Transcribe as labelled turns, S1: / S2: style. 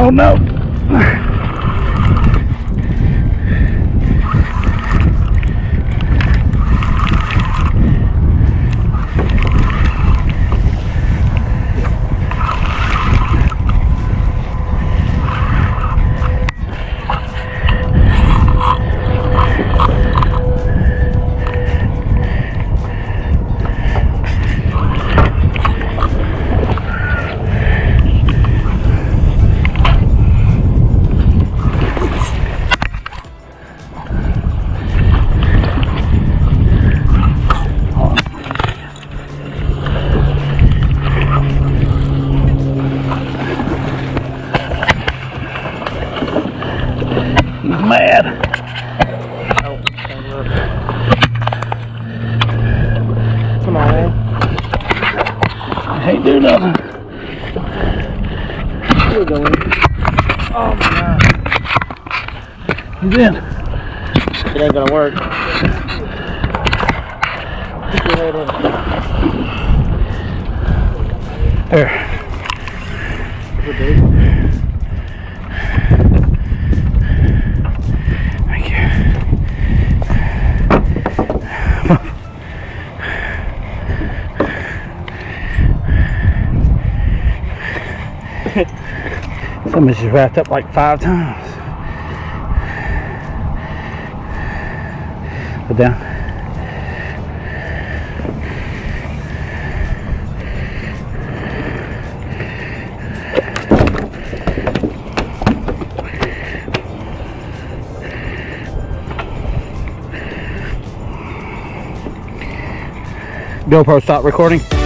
S1: Oh no. Mad.
S2: Oh, come on, man.
S1: I ain't do nothing.
S2: Still going. Oh my God.
S1: He's in.
S2: It ain't gonna work.
S1: There. Thank you. Somebody's just wrapped up like 5 times. Put down. GoPro, stop recording.